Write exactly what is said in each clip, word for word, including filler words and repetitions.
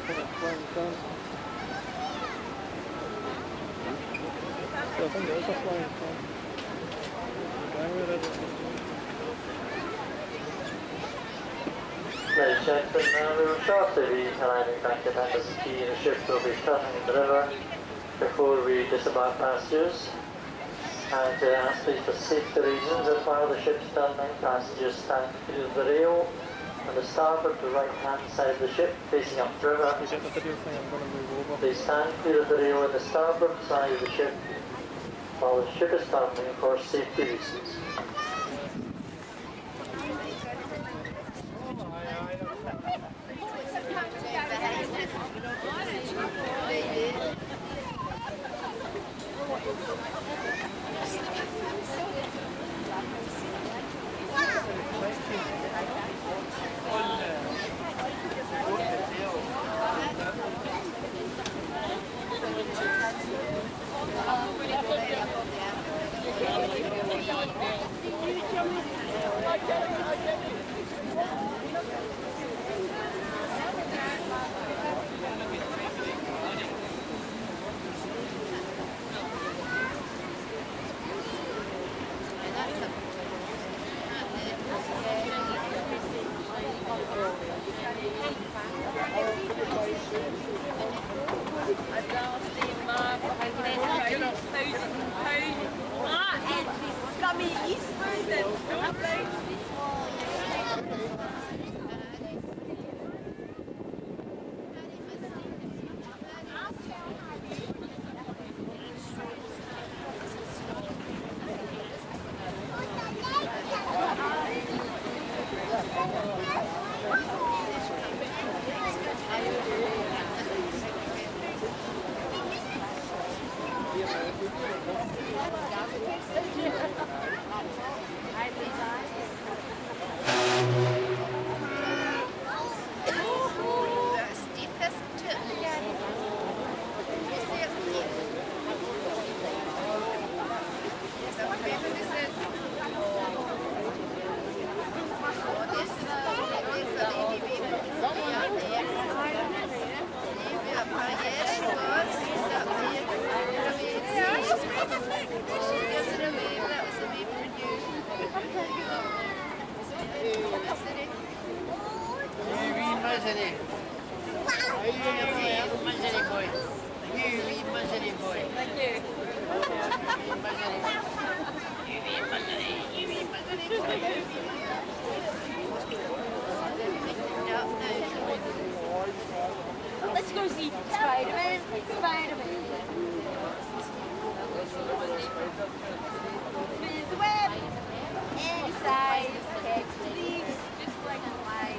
think it's flying front. So I think it is a flying front. Ladies and gentlemen, uh, we will shortly be arriving back at Anderston Quay. The ship will be turning in the river before we disembark passengers. And to ask these for safety reasons, that while the ship's turning, passengers stand clear of the rail on the starboard to right hand side of the ship, facing up the river. They stand clear of the rail on the starboard side of the ship while the ship is turning for safety reasons. Let's go see Spider-Man. Spider-Man. Spins the web. Inside. Catch thieves. Just like a fly.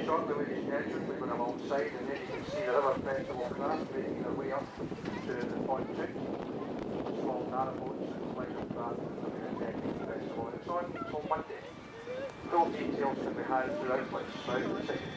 shortly with these entrance, we're going alongside, and then you can see the River Festival craft making their way up to the pontoon. Small narrow boats and pleasure craft that we're attending the festival. It's on until Monday. Full details can be had through outlets throughout the city.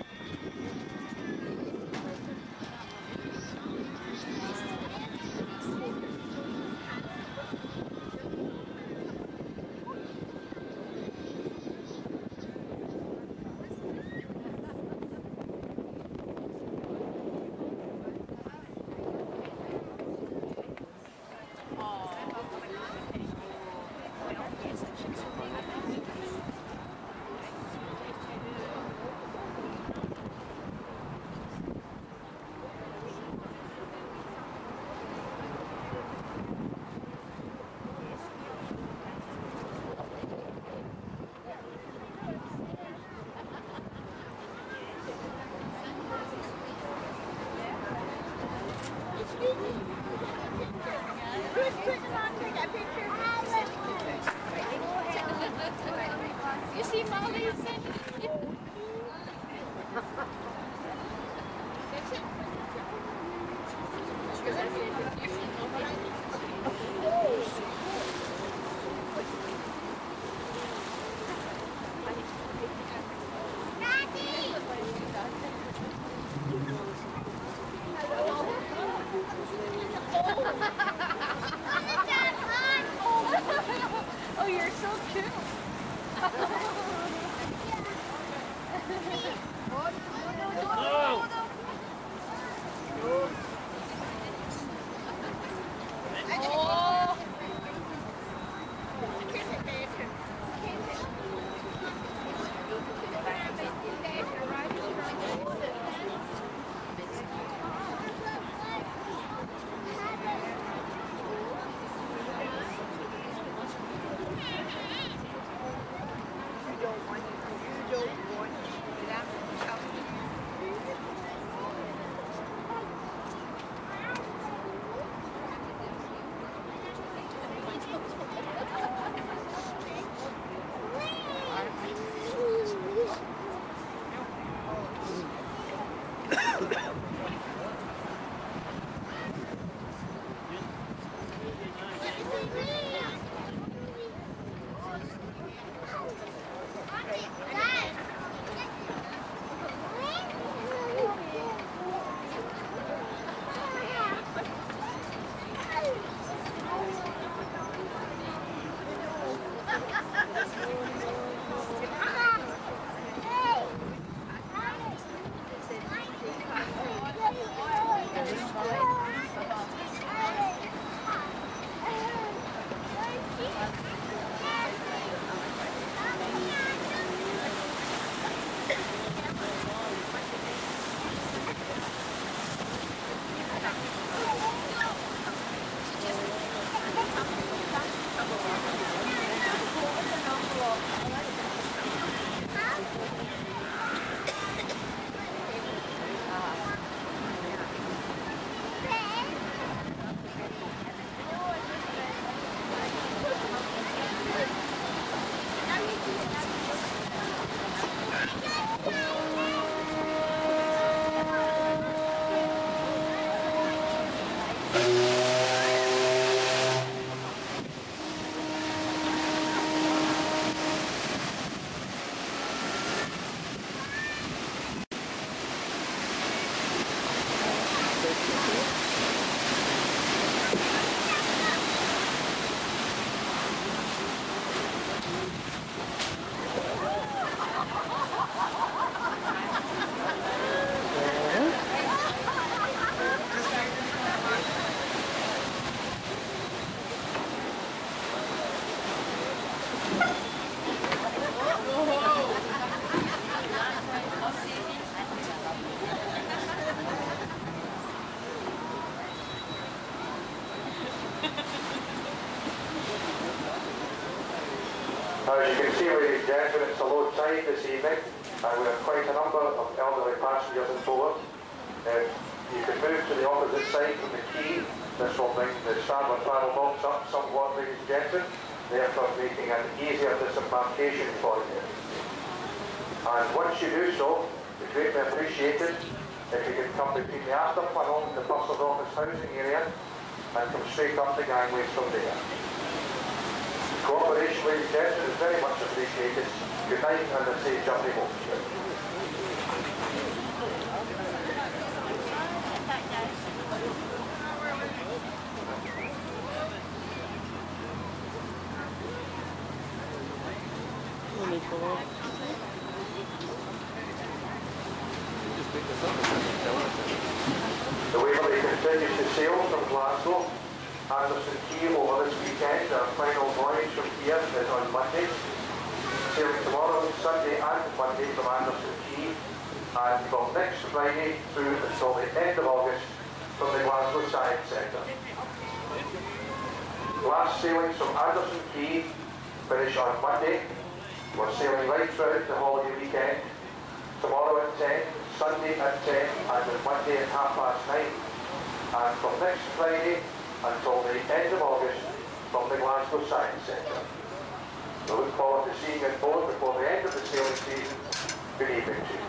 You see Molly's? Oh, you're so cute. As you can see, ladies and gentlemen, it's a low tide this evening, and we have quite a number of elderly passengers on board. Um, you can move to the opposite side from the quay. This will bring the Starboard paddle boats up somewhat, ladies and gentlemen, therefore making an easier disembarkation for you. And once you do so, It's greatly appreciated if you can come between the after funnel and the Bursar's office housing area and come straight up the gangways from there. Cooperation, ladies and gentlemen, is very much appreciated. Good night and a safe journey home. The Waverley continues to sail from Glasgow, Anderston Quay over this weekend. Our final voyage from here is on Monday. Sailing tomorrow, Sunday and Monday from Anderston Quay, and from next Friday through until the end of August from the Glasgow Science Centre. Last sailings from Anderston Quay finish on Monday. We're sailing right throughout the holiday weekend. Tomorrow at ten, Sunday at ten, and then Monday at half past nine. And from next Friday until the end of August from the Glasgow Science Centre. We look forward to seeing you both before the end of the sailing season. Good evening to you.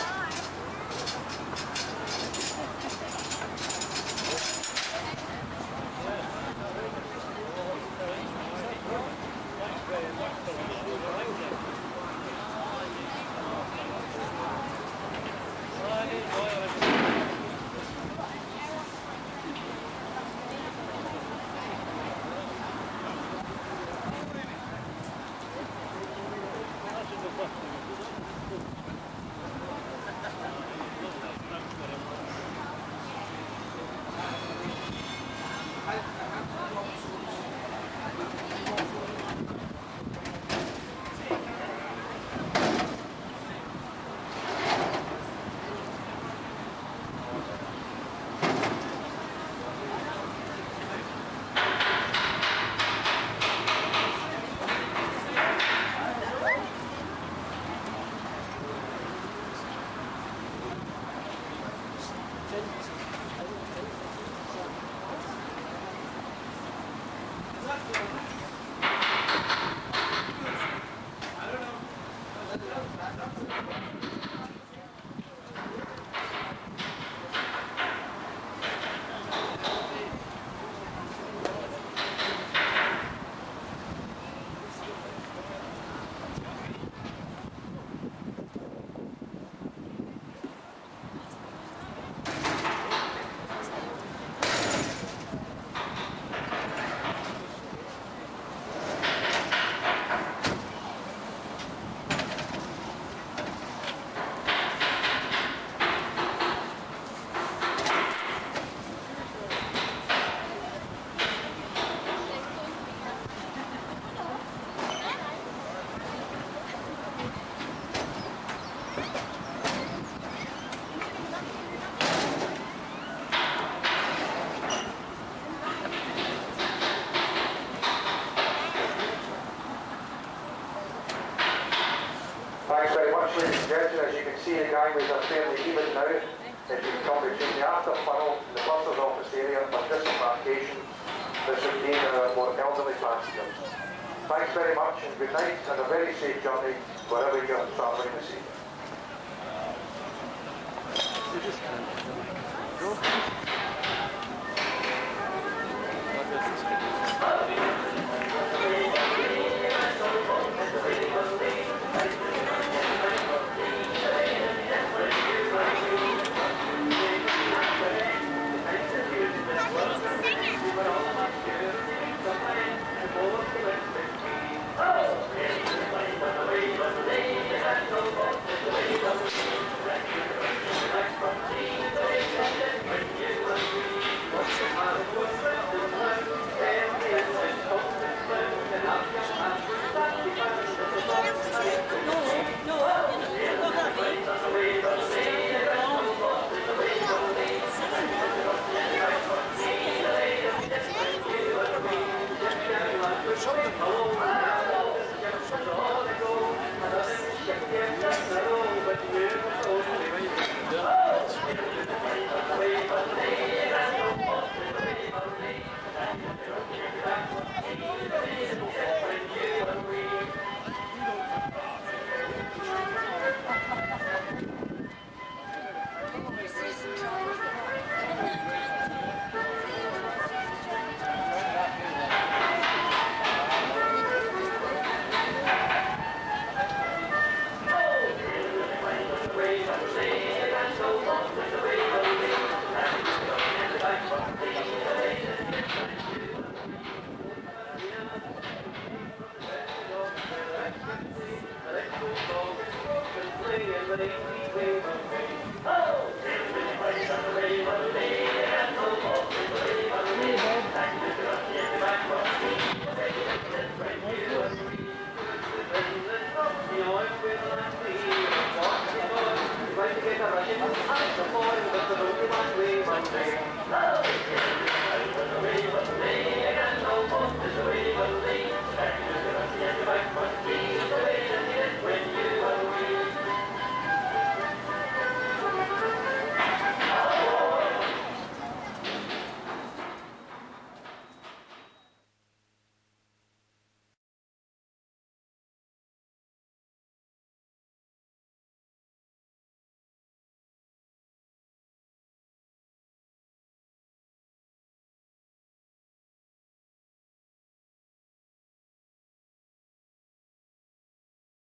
Ladies and gentlemen, as you can see, the gangways are fairly even now. If you can come between the after funnel and the Bursar's office area for disembarkation, this would be our more elderly passengers. Thanks very much and good night and a very safe journey wherever you're travelling this evening. Thank you.